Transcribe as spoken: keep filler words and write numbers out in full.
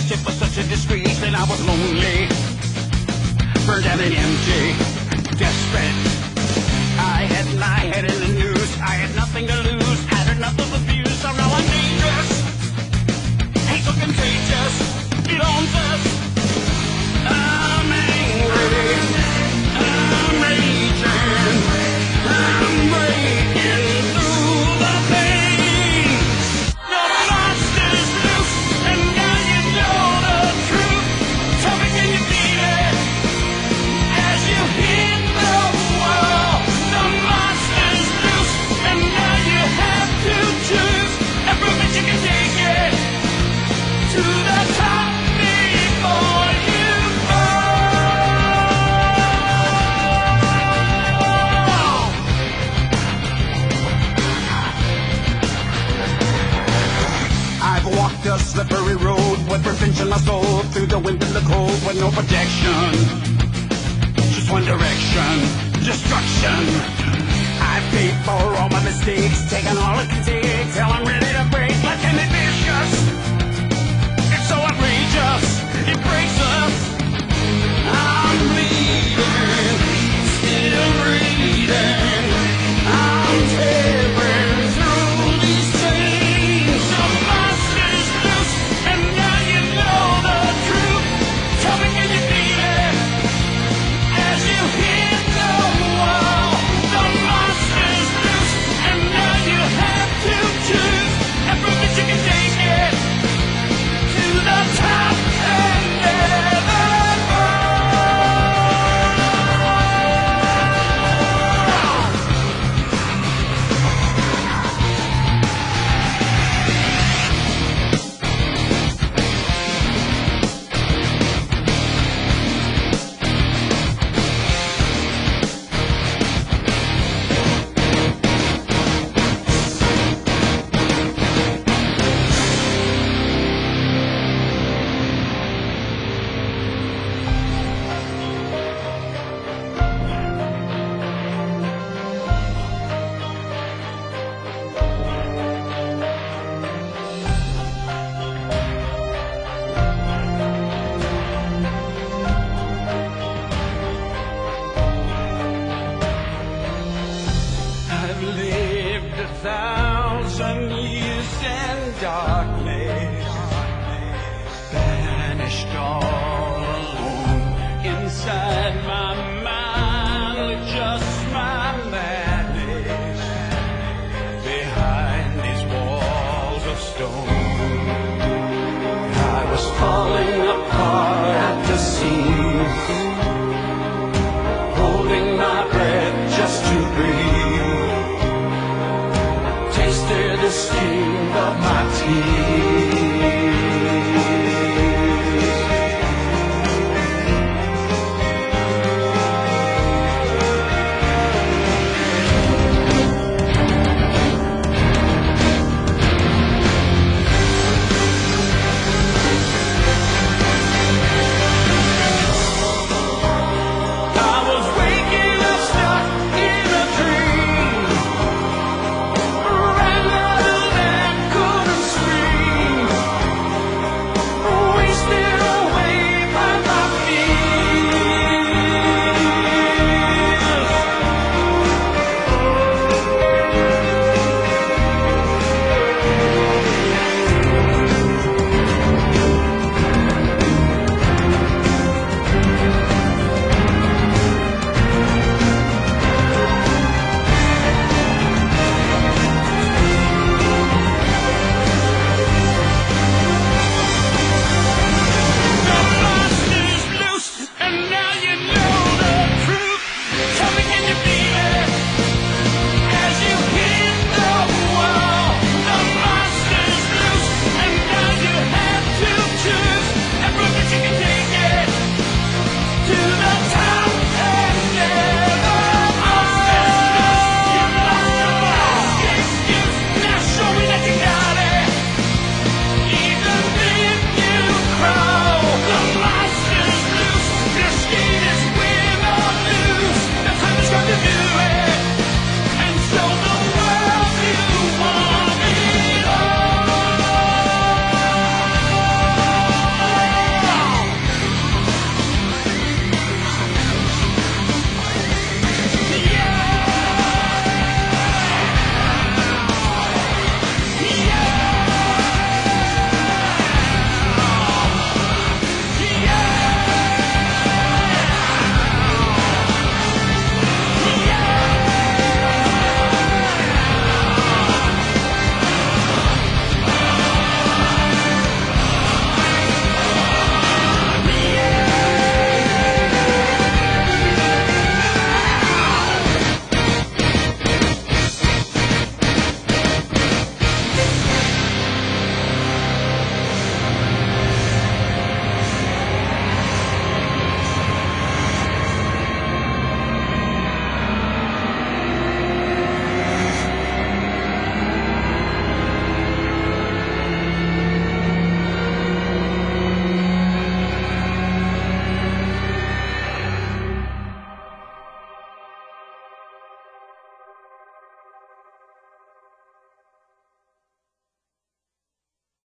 It was such a disgrace, and I was lonely, burned out and empty, desperate. I had my head in the noose. I had nothing to lose, had enough of abuse. So now I'm dangerous, hate so contagious, it owns us. I'm angry, I'm raging, I'm breaking through the pain. The monster's loose, and now you know the truth. Tell me, can you beat it as you hit the wall? The monster's loose, and now you have to choose. And prove that you can take it to the top before you fall. I've walked a slippery road with revenge in my soul, through the wind and the cold with no protection. Just one direction, destruction. I've paid for all my mistakes, taken all it can take till I'm ready to break like an vicious.